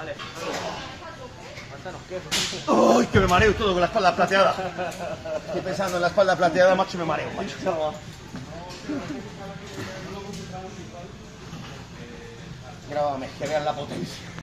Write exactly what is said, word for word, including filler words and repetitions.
Vale. ¡Uy, que me mareo todo con la espalda plateada! Estoy pensando en la espalda plateada, macho, y me mareo, macho. Grábame, que vean la potencia.